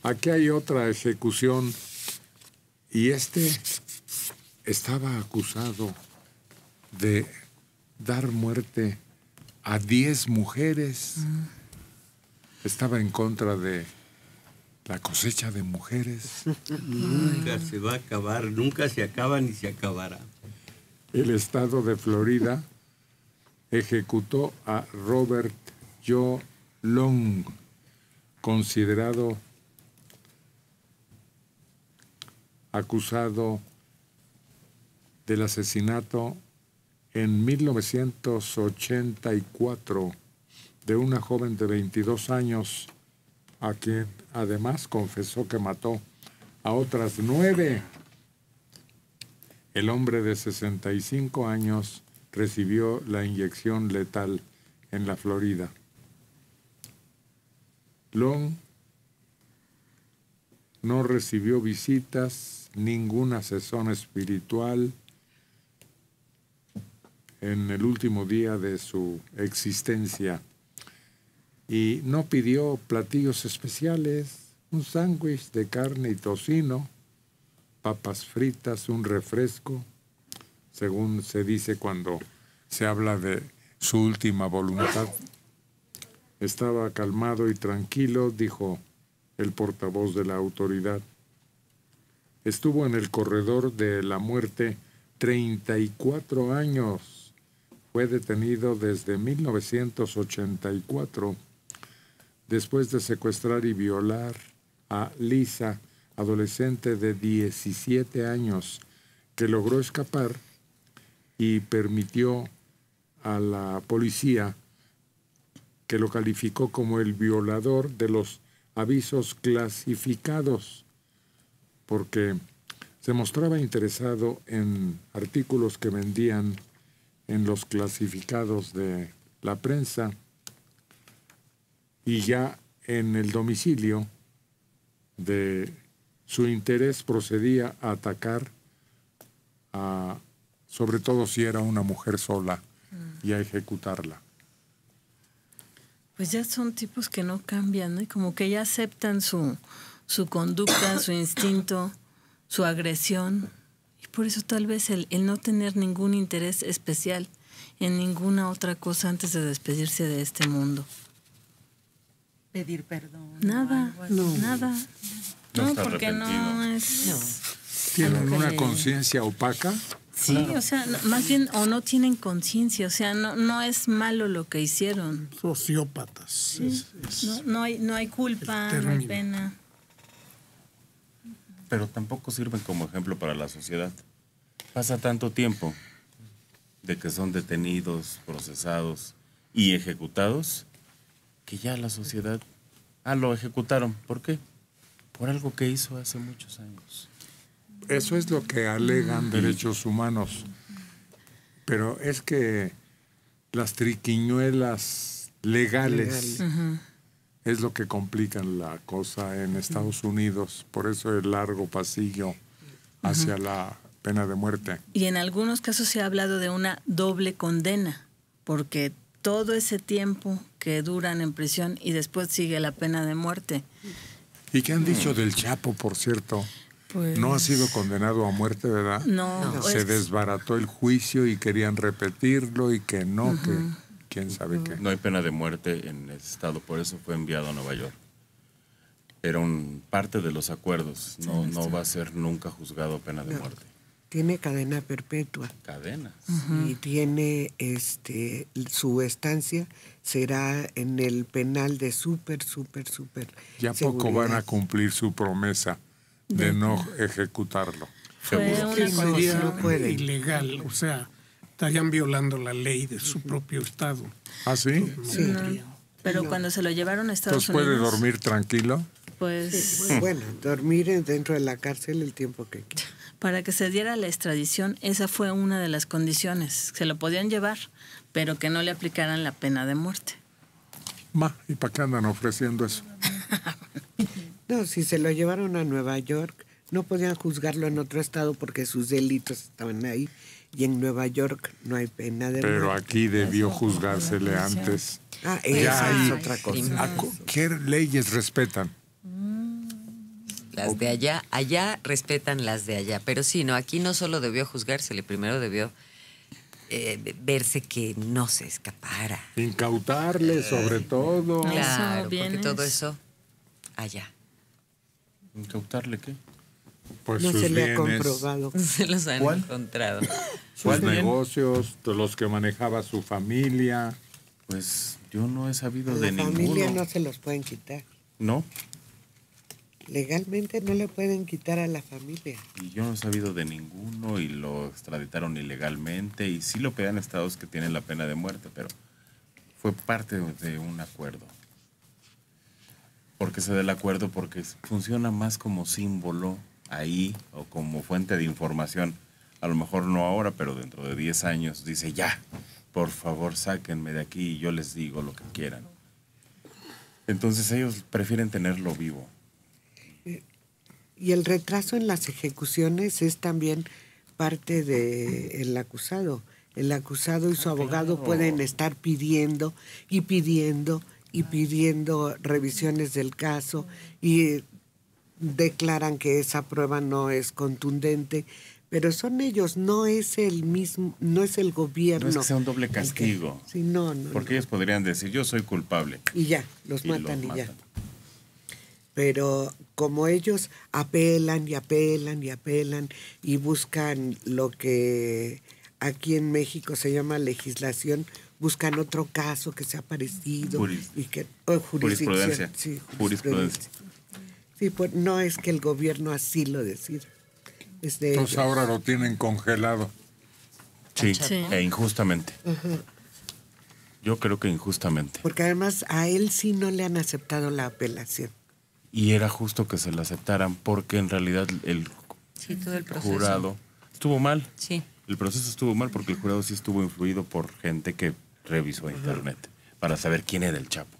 Aquí hay otra ejecución y estaba acusado de dar muerte a 10 mujeres. Estaba en contra de la cosecha de mujeres. Nunca se va a acabar, nunca se acaba ni se acabará. El estado de Florida ejecutó a Robert Joe Long, considerado acusado del asesinato en 1984 de una joven de 22 años, a quien además confesó que mató a otras 9. El hombre de 65 años recibió la inyección letal en la Florida. Long no recibió visitas, ninguna sesión espiritual en el último día de su existencia y no pidió platillos especiales, un sándwich de carne y tocino, papas fritas, un refresco, según se dice cuando se habla de su última voluntad. Estaba calmado y tranquilo, dijo el portavoz de la autoridad. Estuvo en el corredor de la muerte 34 años. Fue detenido desde 1984 después de secuestrar y violar a Lisa, adolescente de 17 años, que logró escapar y permitió a la policía, que lo calificó como el violador de los avisos clasificados, porque se mostraba interesado en artículos que vendían en los clasificados de la prensa, y ya en el domicilio de su interés procedía a atacar, sobre todo si era una mujer sola, y a ejecutarla. Pues ya son tipos que no cambian, ¿no? Y como que ya aceptan su conducta, su instinto, su agresión. Y por eso tal vez el no tener ningún interés especial en ninguna otra cosa antes de despedirse de este mundo. Pedir perdón. Nada, nada. No, porque no es... No. ¿Tienen una conciencia opaca? Sí, claro. O sea, más bien, o no tienen conciencia, o sea, no es malo lo que hicieron. Sociópatas. Sí. No hay culpa, no hay pena. Pero tampoco sirven como ejemplo para la sociedad. Pasa tanto tiempo de que son detenidos, procesados y ejecutados, que ya la sociedad, lo ejecutaron. ¿Por qué? Por algo que hizo hace muchos años. Eso es lo que alegan derechos humanos. Pero es que las triquiñuelas legales es lo que complican la cosa en Estados Unidos. Por eso el largo pasillo hacia la pena de muerte. Y en algunos casos se ha hablado de una doble condena, porque todo ese tiempo que duran en prisión y después sigue la pena de muerte. ¿Y qué han dicho del Chapo, por cierto? Pues, no ha sido condenado a muerte, ¿verdad? No. Se desbarató el juicio y querían repetirlo y que no, que quién sabe qué. No hay pena de muerte en ese estado, por eso fue enviado a Nueva York. Era parte de los acuerdos, no va a ser nunca juzgado pena de muerte. Tiene cadena perpetua. Cadena. Y tiene su estancia será en el penal de súper. Ya poco van a cumplir su promesa de no ejecutarlo. Fue una sería ilegal, o sea, estarían violando la ley de su propio estado. ¿Ah, sí? Sí. Pero cuando se lo llevaron a Estados Unidos... ¿Puede dormir tranquilo? Pues... Sí, bueno, dormir dentro de la cárcel el tiempo que quiera. Para que se diera la extradición, esa fue una de las condiciones. Se lo podían llevar, pero que no le aplicaran la pena de muerte. ¿Y para qué andan ofreciendo eso? No, si se lo llevaron a Nueva York, no podían juzgarlo en otro estado porque sus delitos estaban ahí. Y en Nueva York no hay pena de muerte. Pero aquí debió juzgársele antes. Esa es otra cosa. ¿Qué leyes respetan? Las de allá respetan las de allá. Pero sí, no, aquí no solo debió juzgársele, primero debió verse que no se escapara. Incautarle, sobre todo. Claro, porque bienes. todo eso allá. ¿Incautarle qué? Pues No sus se le ha bienes, comprobado. Se los han ¿Cuál? encontrado. sus ¿Cuál bien? negocios, de los que manejaba su familia. Pues yo no he sabido A de la familia ninguno. no se los pueden quitar. No, Legalmente no le pueden quitar a la familia. y yo no he sabido de ninguno y lo extraditaron ilegalmente y sí lo pedían estados que tienen la pena de muerte, pero fue parte de un acuerdo. ¿Por qué se da el acuerdo? Porque funciona más como símbolo ahí o como fuente de información. A lo mejor no ahora, pero dentro de 10 años dice ya, por favor sáquenme de aquí y yo les digo lo que quieran. Entonces ellos prefieren tenerlo vivo. Y el retraso en las ejecuciones es también parte del acusado. El acusado y su abogado pueden estar pidiendo y pidiendo y pidiendo revisiones del caso y declaran que esa prueba no es contundente, pero son ellos, no es el mismo, no es el gobierno. No es que sea un doble el que- castigo. Sí, no. Porque ellos podrían decir, yo soy culpable. Y ya, los y matan los y ya. matan. Pero como ellos apelan y apelan y apelan y buscan lo que aquí en México se llama legislación, buscan otro caso que sea parecido y que Jurisprudencia. Sí, Jurisprudencia. Sí, pues no es que el gobierno así lo decida. Es de Entonces ellos. ahora lo tienen congelado. Sí, Sí. e injustamente. Yo creo que injustamente. Porque además a él sí no le han aceptado la apelación. Y era justo que se lo aceptaran porque en realidad el Sí, todo el proceso. jurado estuvo mal. Sí. El proceso estuvo mal porque el jurado sí estuvo influido por gente que revisó internet para saber quién era el Chapo.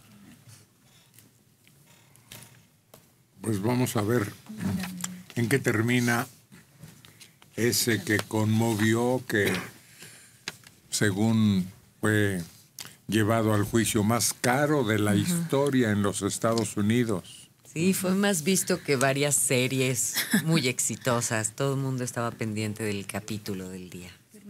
Pues vamos a ver en qué termina ese que conmovió, que según fue llevado al juicio más caro de la historia en los Estados Unidos. Sí, fue más visto que varias series muy exitosas. Todo el mundo estaba pendiente del capítulo del día.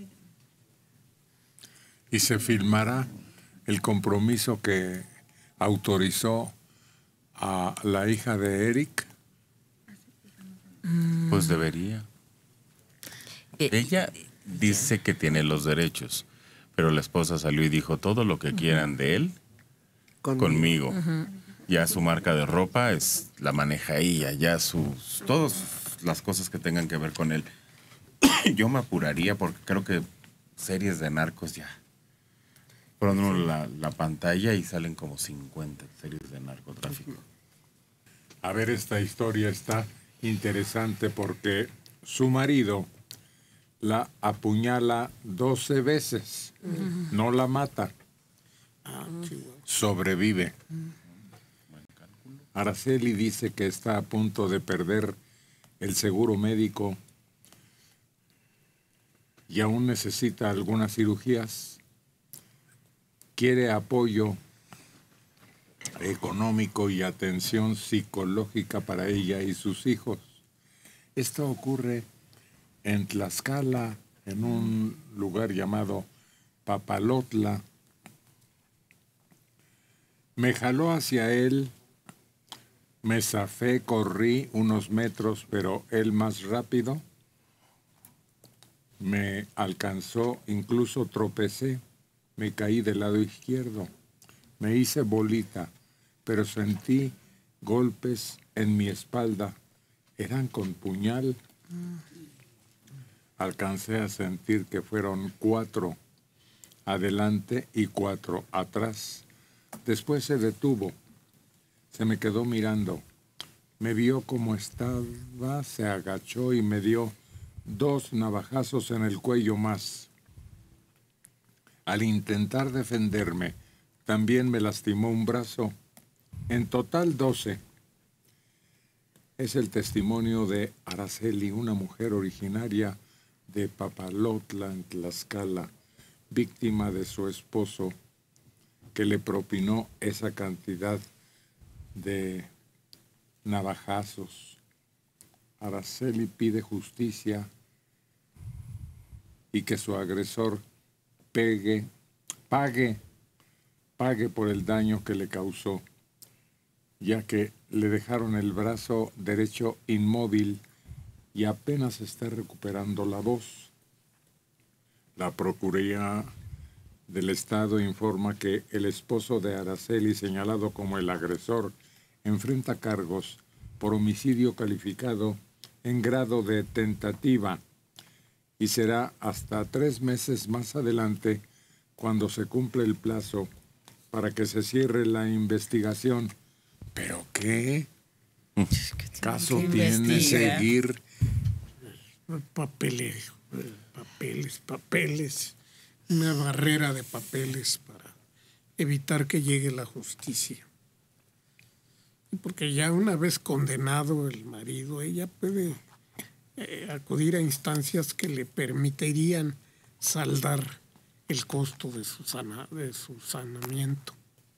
Y se filmará el compromiso que autorizó a la hija de Eric. Pues debería. Ella dice que tiene los derechos, pero la esposa salió y dijo todo lo que quieran de él conmigo. Ya su marca de ropa la maneja ella, ya todas las cosas que tengan que ver con él. Yo me apuraría porque creo que series de narcos ya. Ponen la pantalla y salen como 50 series de narcotráfico. A ver, esta historia está interesante porque su marido la apuñala 12 veces, no la mata, sobrevive. Araceli dice que está a punto de perder el seguro médico y aún necesita algunas cirugías. Quiere apoyo económico y atención psicológica para ella y sus hijos. Esto ocurre en Tlaxcala, en un lugar llamado Papalotla. Me jaló hacia él, me zafé, corrí unos metros, pero él más rápido me alcanzó, incluso tropecé, me caí del lado izquierdo, me hice bolita, pero sentí golpes en mi espalda, eran con puñal. Alcancé a sentir que fueron 4 adelante y 4 atrás. Después se detuvo, se me quedó mirando, me vio como estaba, se agachó y me dio 2 navajazos en el cuello más. Al intentar defenderme, también me lastimó un brazo, en total 12. Es el testimonio de Araceli, una mujer originaria de Papalotla, en Tlaxcala, víctima de su esposo, que le propinó esa cantidad de navajazos. Araceli pide justicia y que su agresor pague por el daño que le causó, ya que le dejaron el brazo derecho inmóvil y apenas está recuperando la voz. La Procuraduría del Estado informa que el esposo de Araceli, señalado como el agresor, enfrenta cargos por homicidio calificado en grado de tentativa y será hasta 3 meses más adelante cuando se cumple el plazo para que se cierre la investigación. ¿Pero qué caso tiene seguir? Papeles, una barrera de papeles para evitar que llegue la justicia. Porque ya una vez condenado el marido, ella puede acudir a instancias que le permitirían saldar el costo de su sanamiento.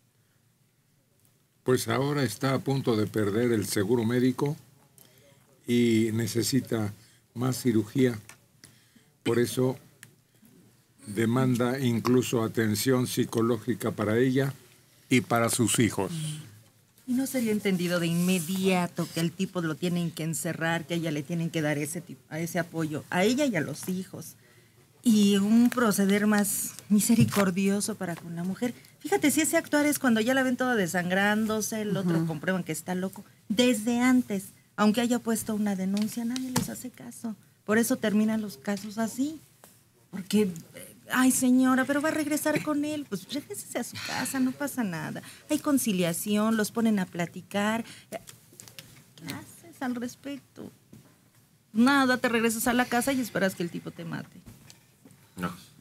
Pues ahora está a punto de perder el seguro médico y necesita más cirugía. Por eso demanda incluso atención psicológica para ella y para sus hijos. ¿Y no sería entendido de inmediato que el tipo lo tienen que encerrar, que a ella le tienen que dar ese apoyo, a ella y a los hijos? Y un proceder más misericordioso para con la mujer. Fíjate, si ese actuar es cuando ya la ven toda desangrándose, el otro comprueban que está loco. Desde antes, aunque haya puesto una denuncia, nadie les hace caso. Por eso terminan los casos así. Porque, ay señora, pero va a regresar con él. Pues regrésese a su casa, no pasa nada. Hay conciliación, los ponen a platicar. ¿Qué haces al respecto? Nada, te regresas a la casa y esperas que el tipo te mate. No.